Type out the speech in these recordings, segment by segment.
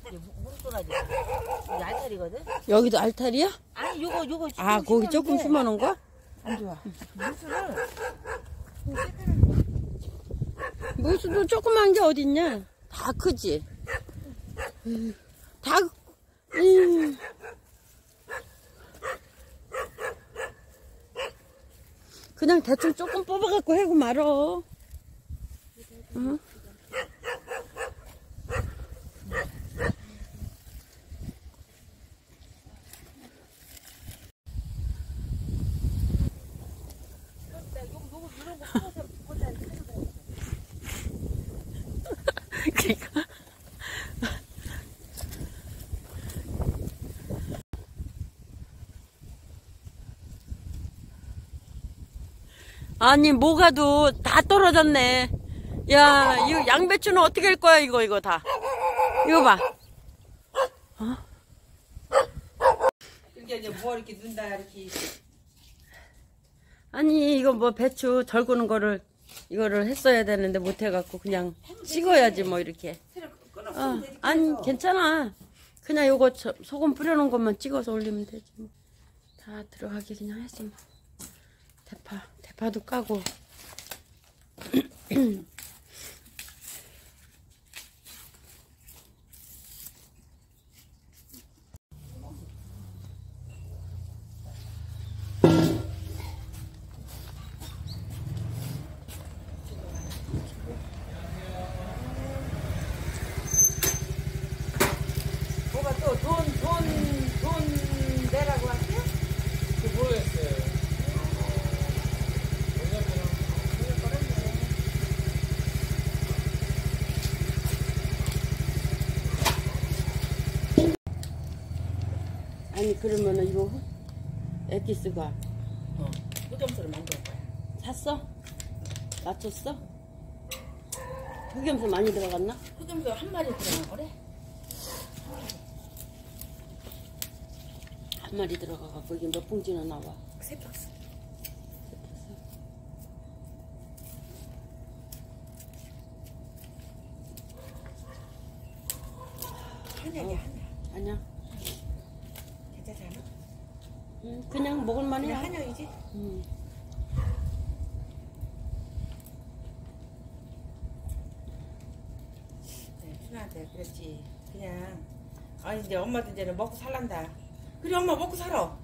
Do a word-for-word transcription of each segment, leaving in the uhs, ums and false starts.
뭉뚱하지. 이게 알타리거든? 여기도 알타리야? 아니, 요거, 요거. 아, 거기 조금 심어놓은 거? 안 좋아. 무수를. 무수도 조그만 게 어딨냐? 다 크지? 음, 다, 음. 그냥 대충 조금 뽑아갖고 해고 말어. 응? 그러니까. 아니 뭐가도 다 떨어졌네. 야, 이거 양배추는 어떻게 할 거야? 이거 이거 다. 이거 봐. 어? 이게 이제 뭐 이렇게 눈다 이렇게. 아니 이거 뭐 배추 덜구는 거를 이거를 했어야 되는데 못 해갖고 그냥 찍어야지 뭐 이렇게. 어, 아니 괜찮아. 그냥 요거 저, 소금 뿌려놓은 것만 찍어서 올리면 되지 뭐. 다 들어가게 그냥 해서 뭐. 대파 대파도 까고. 뭐가 또 돈, 돈, 돈 내라고 할게? 그 모르겠어요. 아니 그러면은 이거 엑기스가 어. 흑염소를 만들 거야. 샀어? 맞췄어? 흑염소 많이 들어갔나? 흑염소 한 마리 들어간 거래? 한 마리 들어가갖고 이게 몇 봉지나 나와? 세 박스. 한약이야, 한약. 아니야. 괜찮지 않아? 응, 그냥 먹을만해. 그냥 한약이지? 응. 네, 순아한테 그랬지. 그냥 아니 이제 엄마도 이제는 먹고 살란다. 그래 엄마 먹고 살아.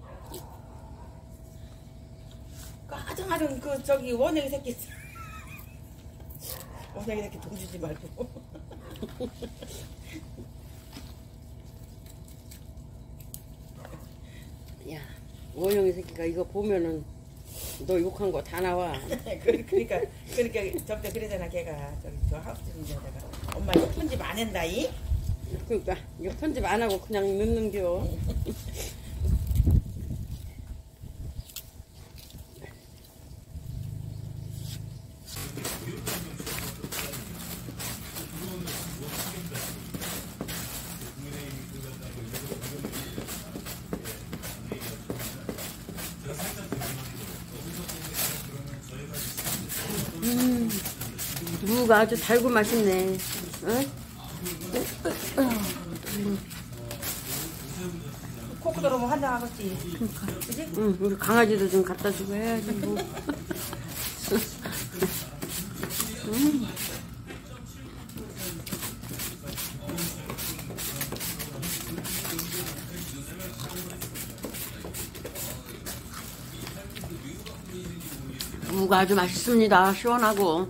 그 아정아정 그 저기 원영이 새끼 원영이 새끼 돈 주지 말고. 야, 원영이 새끼가 이거 보면은 너 욕한 거 다 나와. 그- 그러니까 그러니까 저때 그러잖아 걔가 저기 저 하우스 데다가 엄마 이거 편집 안 한다이. 그러니까 이거 편집 안 하고 그냥 넣는겨. 음, 무가 아주 달고 맛있네. 응? 코코 들어오면 환장하겠지. 그러니까. 그지? 응, 우리 강아지도 좀 갖다 주고 해야지 뭐. 음. 무가 아주 맛있습니다. 시원하고.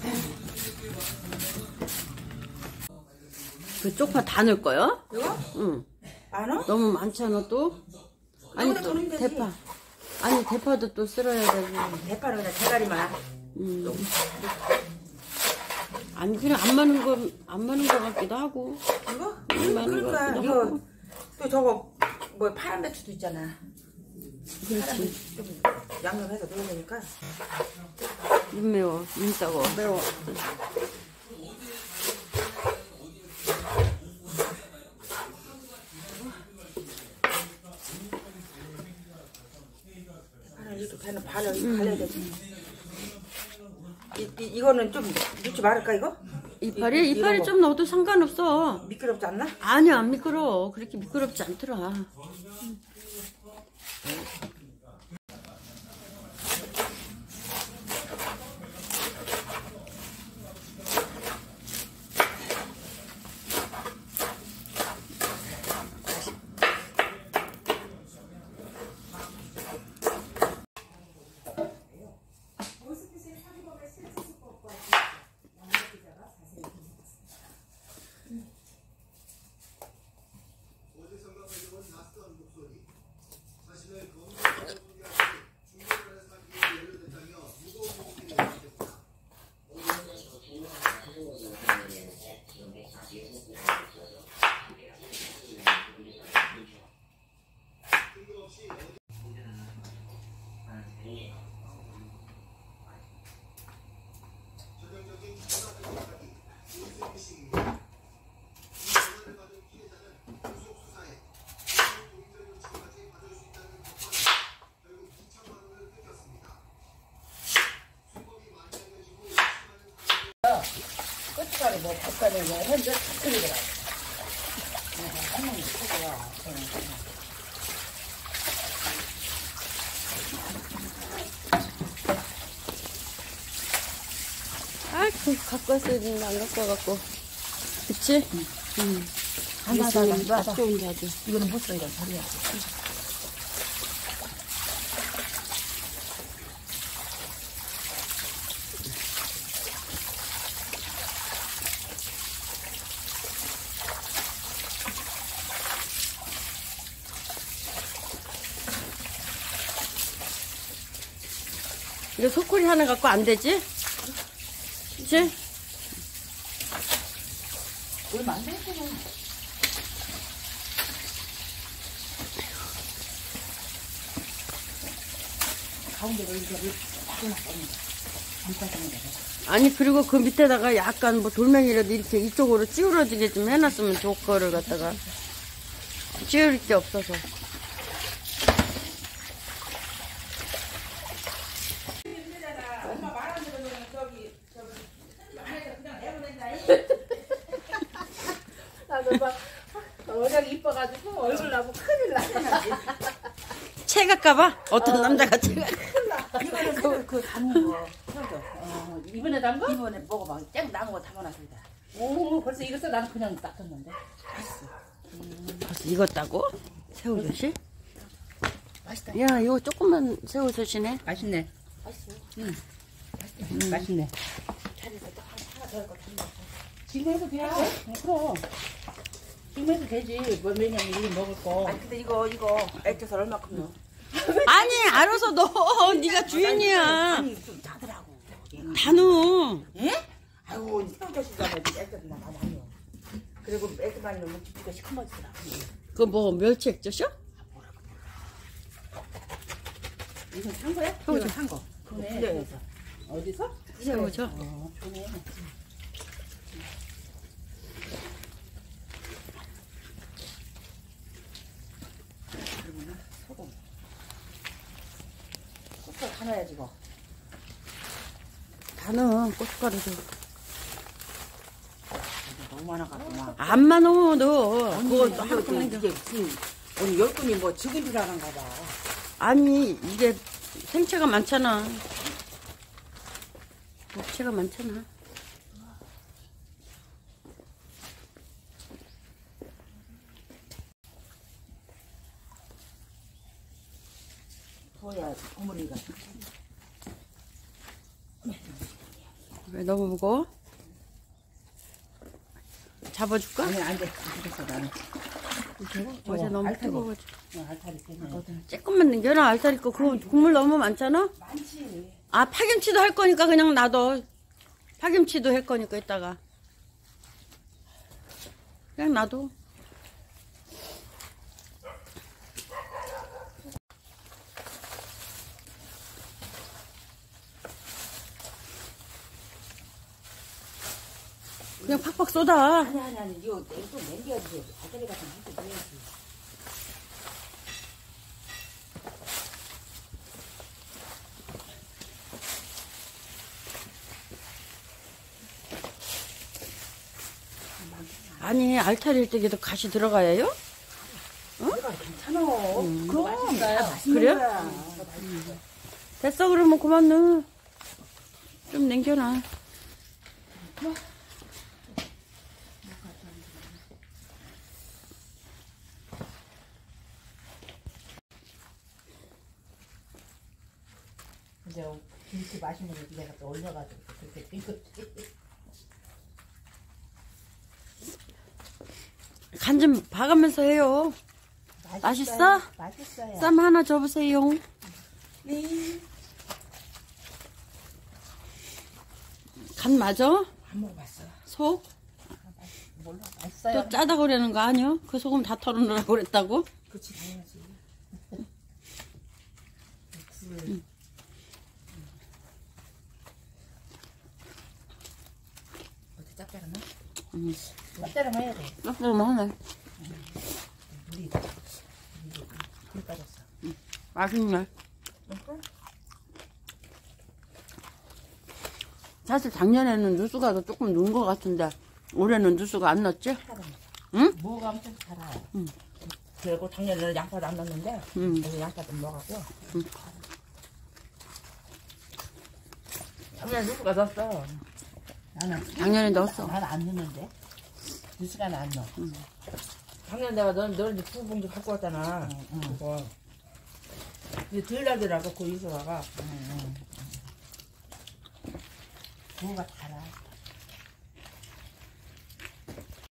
그 쪽파 다 넣을 거요? 이거? 응. 안 와? 너무 많잖아 또. 아니 여기다 또 넣으면 되지. 대파. 아니 대파도 또 쓸어야 되고. 대파는 그냥 대가리만. 음. 아니 그냥 안 맞는 거 안 맞는 거 같기도 하고. 이거? 안 맞는 거 그러니까 같기도 이거 하고. 또 저거 뭐 파란 배추도 있잖아. 파란 그렇지. 배추 좀 양념해서 넣어야 되니까. 눈 매워. 눈 따고. 매워. 파는 이렇게 배는 발을 음. 갈려야 되지. 이, 이, 이거는 좀 넣지 말을까 이거? 이파리? 이- 이- 이파리 이런 좀 넣어도 상관없어. 미끄럽지 않나? 아니야, 안 미끄러워. 그렇게 미끄럽지 않더라. 고춧가루 뭐 겉간에 뭐 현재 다 틀리더라고. 한 명이 크고요. 아, 그, 갖고 왔어야 되는데 안 갖고 와갖고. 그치? 응. 응. 하나다, 맛 좋은데 아주. 이거는 못 써, 이런 소리야. 이거 소쿠리 하나 갖고 안 되지? 그치? 얼마 안 되겠구나. 가운데로 이렇게 딱 놔뒀는데. 안 빠지는 아니, 그리고 그 밑에다가 약간 뭐 돌멩이라도 이렇게 이쪽으로 찌우러지게 좀 해놨으면 좋을 거를 갖다가 찌우릴 게 없어서. 엄마 말안 들으면 저기 저기 안에서 그냥 내보낸다. 나도 막 얼굴 이뻐가지고 얼굴 나고 큰일 나. 채 갈까봐? 어떤 남자가 채가. 이거는 그, 그 담은 거. 어, 이번에 담은 거? 이번에 먹어봐. 땡 남은 거 담아놨어. 오, 벌써 익었어? 나는 그냥 닦았는데. 벌써 익었다고? 새우젓이? 맛있다. 야, 이거 조금만 새우젓이네. 맛있네. 맛있어. 응. 맛있다. 음. 맛있네. 잘해서 또 하나 더 할거 담아. 지금 해도 돼? 응, 그럼. 지금 해도 되지. 뭐, 왜냐면 이거 먹을 거. 아니, 근데 이거, 이거, 액젓을 얼마큼 넣어? 아니, 알아서 넣어. 네가 주인이야. 아니, 좀 짜더라고. 다 넣어. 예? 아유, 새우젓이잖아. 액젓이나 많이 안 넣어. 그리고 액젓 많이 넣으면 집기가 시커머지더라고. 그거 뭐 멸치 액젓이야? 이건 산 거야? 새우젓. 산 거. 그네. 어디서? 새우젓. 어, 좋네. 그러면 소금. 고추 다 넣어야지 이거. 다 넣어. 고춧가루도. 너무 많아가지고. 안만 넣어, 너. 그거 그거 이거 좀 이게 무슨 오늘 열 분이 뭐 죽은 줄 아는가 봐. 아니, 이게 생채가 많잖아. 목채가 많잖아. 부어야 버무리가. 왜 너무 무거워? 잡아줄까? 아니 안 돼. 안 됐어 나는. 어제 너무 알타리. 뜨거워가지고. 어, 알타리 때문에. 조금만 남겨놔. 알타리 거. 그거 국물 너무 많잖아? 많지. 아, 파김치도 할 거니까 그냥 놔둬. 파김치도 할 거니까 이따가. 그냥 놔둬. 그냥 팍팍 쏟아. 아니 아니 아니 이거 또 남겨야지. 알타리 같은 거 해도 돼야지. 아니 알타리일 때도 가시 들어가야요? 괜찮아. 그럼 맛있어요. 그래요? 됐어 그러면 그만 넣어. 좀 남겨놔. 이제 김치 맛있는 거 내가 또 올려가지고 그렇게 빙긋. 간 좀 봐가면서 해요. 맛있어? 맛있어요. 쌈 하나 줘보세요. 네. 간 맞아? 안 먹어봤어. 속? 몰라. 맛있어요. 또 짜다 그러는 거 아니야? 그 소금 다 털어놓으라고 그랬다고? 그치 당연하지. 굴. 응. 어떻게 짭짤하나? 응. 짭짤하면 해야 돼. 짭짤하면 하네. 물이 물 빠졌어. 응. 맛있네. 사실 작년에는 누수가 더 조금 넣은 것 같은데 올해는 누수가 안 넣었지? 응? 뭐가 엄청 달아. 응. 그리고 작년에는 양파도 안 넣었는데 응. 그래서 양파 좀 먹었고. 응. 작년에 누수가 넣었어. 나는 작년에 넣었어. 나는 안 넣는데 누수가 안 넣어. 응. 작년에 내가 너 너는 두 봉지 갖고 왔잖아. 응, 응. 그거. 이제 덜 나더라고 그 이수가가. 응, 응. 뭐가 달아.